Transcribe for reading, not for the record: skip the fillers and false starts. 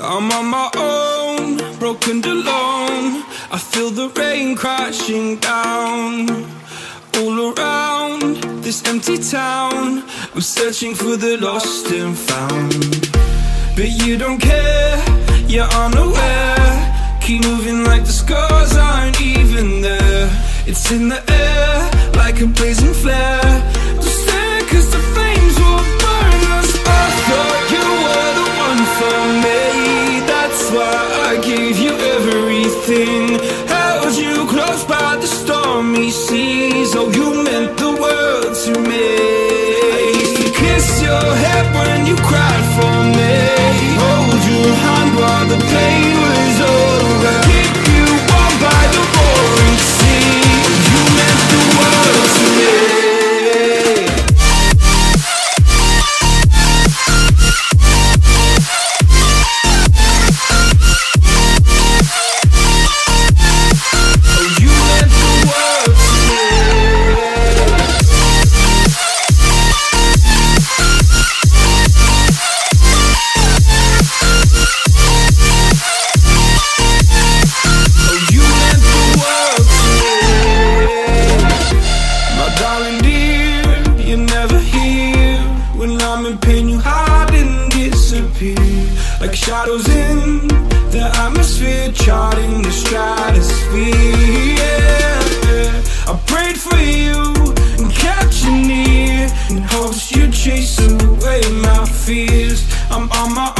I'm on my own, broken and alone. I feel the rain crashing down all around this empty town. I'm searching for the lost and found, but you don't care, you're unaware. Keep moving like the scars aren't even there. It's in the air like a blazing flare. Don't stare cause the flames will burn us. I thought you were the one for me, that's why I gave you everything. Held you close by the stormy seas. Oh, you meant the world to me. I used to kiss your head when you cried for me, hold your hand while the pain was over, keep you warm by the roaring sea. You meant the world to me. Like shadows in the atmosphere, charting the stratosphere. Yeah. I prayed for you and kept you near in hopes you'd chase away my fears. I'm on my